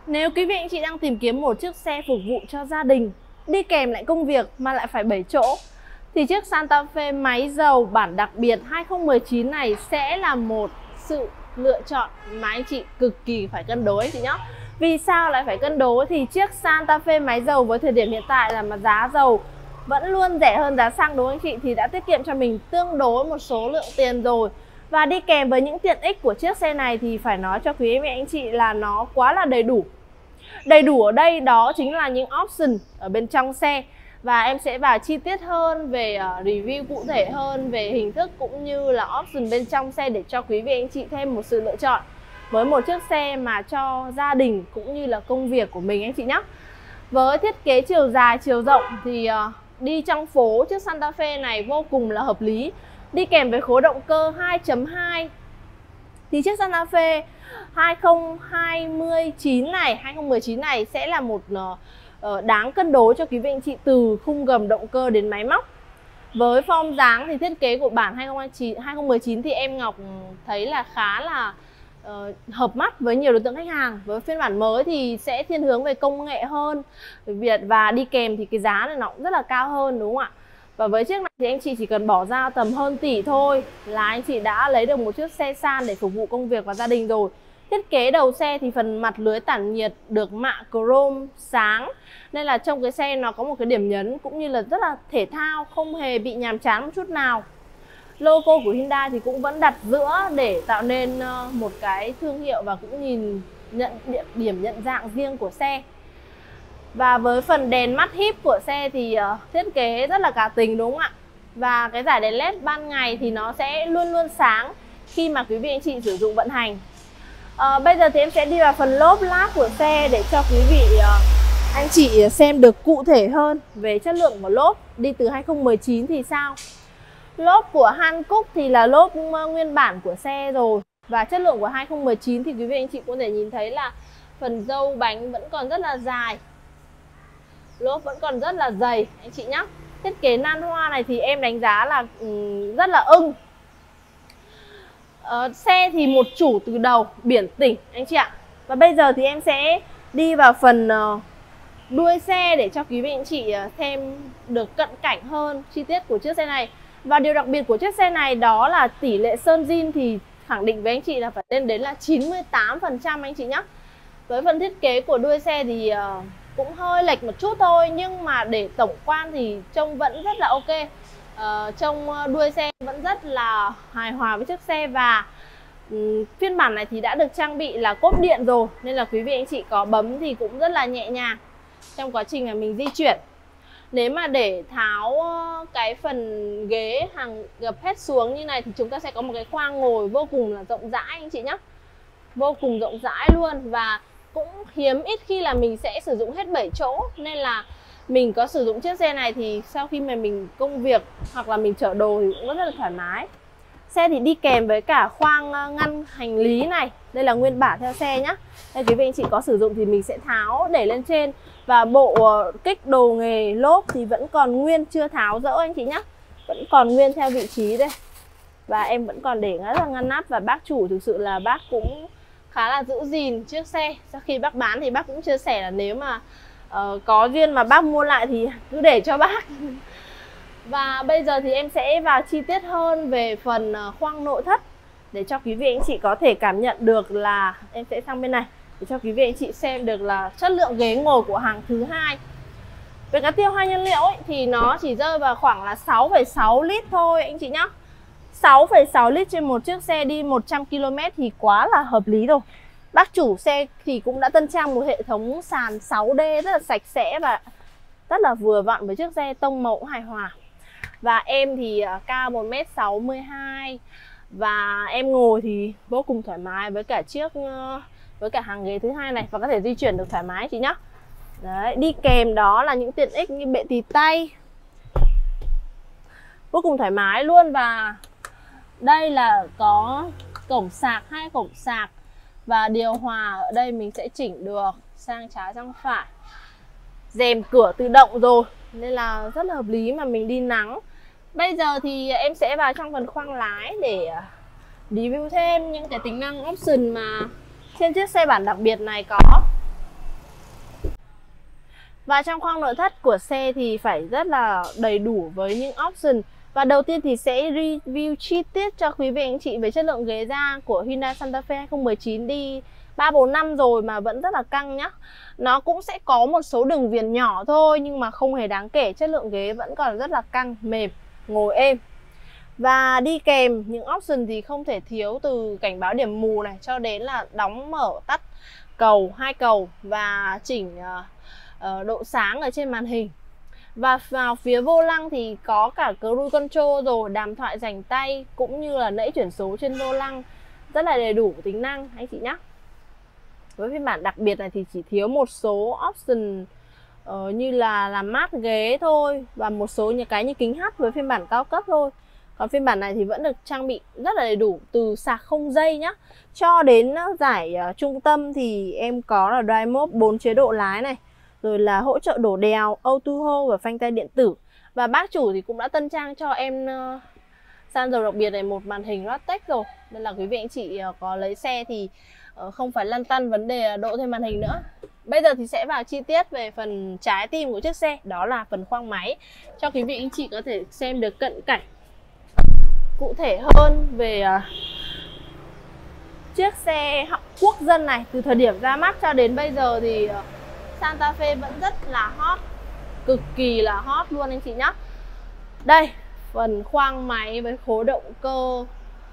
Nếu quý vị anh chị đang tìm kiếm một chiếc xe phục vụ cho gia đình, đi kèm lại công việc mà lại phải 7 chỗ, thì chiếc Santa Fe máy dầu bản đặc biệt 2019 này sẽ là một sự lựa chọn mà anh chị cực kỳ phải cân đối anh chị nhé. Vì sao lại phải cân đối? Thì chiếc Santa Fe máy dầu với thời điểm hiện tại là mà giá dầu vẫn luôn rẻ hơn giá xăng đúng không anh chị, thì đã tiết kiệm cho mình tương đối một số lượng tiền rồi. Và đi kèm với những tiện ích của chiếc xe này thì phải nói cho quý vị anh chị là nó quá là đầy đủ. Đầy đủ ở đây đó chính là những option ở bên trong xe. Và em sẽ vào chi tiết hơn về review cụ thể hơn về hình thức cũng như là option bên trong xe để cho quý vị anh chị thêm một sự lựa chọn với một chiếc xe mà cho gia đình cũng như là công việc của mình anh chị nhé. Với thiết kế chiều dài chiều rộng thì đi trong phố chiếc Santa Fe này vô cùng là hợp lý. Đi kèm với khối động cơ 2.2 thì chiếc Santa Fe 2019 này sẽ là một đáng cân đối cho quý vị anh chị từ khung gầm động cơ đến máy móc. Với form dáng thì thiết kế của bản 2019 thì em Ngọc thấy là khá là hợp mắt với nhiều đối tượng khách hàng. Với phiên bản mới thì sẽ thiên hướng về công nghệ hơn và đi kèm thì cái giá này nó cũng rất là cao hơn đúng không ạ? Và với chiếc này thì anh chị chỉ cần bỏ ra tầm hơn tỷ thôi là anh chị đã lấy được một chiếc xe san để phục vụ công việc và gia đình rồi. Thiết kế đầu xe thì phần mặt lưới tản nhiệt được mạ chrome sáng, nên là trong cái xe nó có một cái điểm nhấn cũng như là rất là thể thao, không hề bị nhàm chán một chút nào. Logo của Hyundai thì cũng vẫn đặt giữa để tạo nên một cái thương hiệu và cũng điểm nhận dạng riêng của xe. Và với phần đèn mắt híp của xe thì thiết kế rất là cá tính đúng không ạ? Và cái dải đèn LED ban ngày thì nó sẽ luôn luôn sáng khi mà quý vị anh chị sử dụng vận hành. Bây giờ thì em sẽ đi vào phần lốp lác của xe để cho quý vị anh chị xem được cụ thể hơn về chất lượng của lốp. Đi từ 2019 thì sao? Lốp của Hankook thì là lốp nguyên bản của xe rồi. Và chất lượng của 2019 thì quý vị anh chị có thể nhìn thấy là phần dâu bánh vẫn còn rất là dài, lốp vẫn còn rất là dày anh chị nhé. Thiết kế nan hoa này thì em đánh giá là rất là ưng. Xe thì một chủ từ đầu, biển tỉnh anh chị ạ. Và bây giờ thì em sẽ đi vào phần đuôi xe để cho quý vị anh chị thêm được cận cảnh hơn chi tiết của chiếc xe này. Và điều đặc biệt của chiếc xe này đó là tỷ lệ sơn zin thì khẳng định với anh chị là phải lên đến là 98% anh chị nhé. Với phần thiết kế của đuôi xe thì cũng hơi lệch một chút thôi, nhưng mà để tổng quan thì trông vẫn rất là ok. Trông đuôi xe vẫn rất là hài hòa với chiếc xe. Và phiên bản này thì đã được trang bị là cốp điện rồi, nên là quý vị anh chị có bấm thì cũng rất là nhẹ nhàng trong quá trình mà mình di chuyển. Nếu mà để tháo cái phần ghế hàng gập hết xuống như này thì chúng ta sẽ có một cái khoang ngồi vô cùng là rộng rãi anh chị nhé. Vô cùng rộng rãi luôn. Và cũng hiếm ít khi là mình sẽ sử dụng hết 7 chỗ, nên là mình có sử dụng chiếc xe này thì sau khi mà mình công việc hoặc là mình chở đồ thì cũng rất là thoải mái. Xe thì đi kèm với cả khoang ngăn hành lý này. Đây là nguyên bản theo xe nhé. Đây, quý vị anh chị có sử dụng thì mình sẽ tháo để lên trên. Và bộ kích đồ nghề lốp thì vẫn còn nguyên, chưa tháo dỡ anh chị nhé. Vẫn còn nguyên theo vị trí đây. Và em vẫn còn để rất là ngăn nắp. Và bác chủ thực sự là bác cũng khá là giữ gìn chiếc xe. Sau khi bác bán thì bác cũng chia sẻ là nếu mà có duyên mà bác mua lại thì cứ để cho bác. Và bây giờ thì em sẽ vào chi tiết hơn về phần khoang nội thất để cho quý vị anh chị có thể cảm nhận được là em sẽ sang bên này để cho quý vị anh chị xem được là chất lượng ghế ngồi của hàng thứ hai. Về cái tiêu hao nhiên liệu ấy, thì nó chỉ rơi vào khoảng là 6,6 lít thôi anh chị nhá. 6,6 lít trên một chiếc xe đi 100 km thì quá là hợp lý rồi. Bác chủ xe thì cũng đã tân trang một hệ thống sàn 6D rất là sạch sẽ và rất là vừa vặn với chiếc xe, tông màu hài hòa. Và em thì cao 1m62 và em ngồi thì vô cùng thoải mái với cả hàng ghế thứ hai này và có thể di chuyển được thoải mái chị nhá. Đấy, đi kèm đó là những tiện ích như bệ tì tay vô cùng thoải mái luôn. Và đây là có cổng sạc, 2 cổng sạc và điều hòa ở đây mình sẽ chỉnh được sang trái sang phải. Rèm cửa tự động rồi nên là rất là hợp lý mà mình đi nắng. Bây giờ thì em sẽ vào trong phần khoang lái để review thêm những cái tính năng option mà trên chiếc xe bản đặc biệt này có. Và trong khoang nội thất của xe thì phải rất là đầy đủ với những option. Và đầu tiên thì sẽ review chi tiết cho quý vị anh chị về chất lượng ghế da của Hyundai Santa Fe 2019, đi 3-4 năm rồi mà vẫn rất là căng nhá. Nó cũng sẽ có một số đường viền nhỏ thôi nhưng mà không hề đáng kể, chất lượng ghế vẫn còn rất là căng, mềm, ngồi êm. Và đi kèm những option thì không thể thiếu, từ cảnh báo điểm mù này cho đến là đóng mở tắt cầu, 2 cầu và chỉnh độ sáng ở trên màn hình. Và vào phía vô lăng thì có cả cruise control rồi, đàm thoại rảnh tay cũng như là nẫy chuyển số trên vô lăng, rất là đầy đủ tính năng anh chị nhé. Với phiên bản đặc biệt này thì chỉ thiếu một số option như là làm mát ghế thôi và một số những cái như kính hắt với phiên bản cao cấp thôi. Còn phiên bản này thì vẫn được trang bị rất là đầy đủ, từ sạc không dây nhá cho đến giải trung tâm thì em có là Drive Mode 4 chế độ lái này, rồi là hỗ trợ đổ đèo, Auto Hold và phanh tay điện tử. Và bác chủ thì cũng đã tân trang cho em xăng dầu đặc biệt này một màn hình Ratech rồi, nên là quý vị anh chị có lấy xe thì không phải lăn tăn vấn đề độ thêm màn hình nữa. Bây giờ thì sẽ vào chi tiết về phần trái tim của chiếc xe, đó là phần khoang máy, cho quý vị anh chị có thể xem được cận cảnh cụ thể hơn về chiếc xe quốc dân này. Từ thời điểm ra mắt cho đến bây giờ thì Santa Fe vẫn rất là hot, cực kỳ là hot luôn anh chị nhé. Đây, phần khoang máy với khối động cơ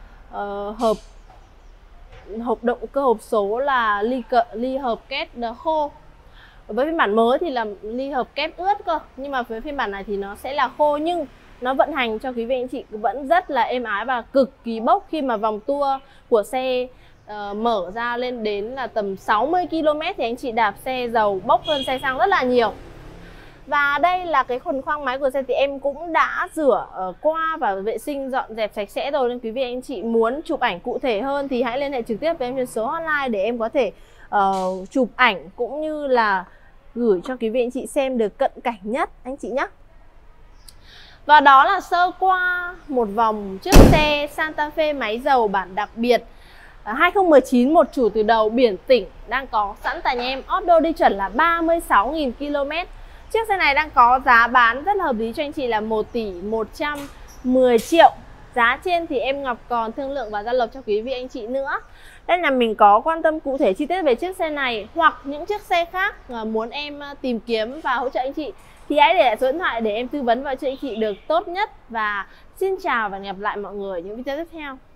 hộp động cơ hộp số là ly hợp kép khô. Với phiên bản mới thì là ly hợp kép ướt cơ, nhưng mà với phiên bản này thì nó sẽ là khô, nhưng nó vận hành cho quý vị anh chị vẫn rất là êm ái và cực kỳ bốc khi mà vòng tua của xe mở ra lên đến là tầm 60 km thì anh chị đạp xe dầu bốc hơn xe xăng rất là nhiều. Và đây là cái phần khoang máy của xe thì em cũng đã rửa qua và vệ sinh dọn dẹp sạch sẽ rồi, nên quý vị anh chị muốn chụp ảnh cụ thể hơn thì hãy liên hệ trực tiếp với em trên số hotline để em có thể chụp ảnh cũng như là gửi cho quý vị anh chị xem được cận cảnh nhất anh chị nhé. Và đó là sơ qua một vòng chiếc xe Santa Fe máy dầu bản đặc biệt 2019, một chủ từ đầu, biển tỉnh, đang có sẵn tại nhà em. Off-road đi chuẩn là 36.000 km. Chiếc xe này đang có giá bán rất là hợp lý cho anh chị là 1 tỷ 110 triệu. Giá trên thì em Ngọc còn thương lượng và giao lộc cho quý vị anh chị nữa. Đây là mình có quan tâm cụ thể chi tiết về chiếc xe này hoặc những chiếc xe khác muốn em tìm kiếm và hỗ trợ anh chị thì hãy để lại số điện thoại để em tư vấn và cho anh chị được tốt nhất. Và xin chào và hẹn gặp lại mọi người ở những video tiếp theo.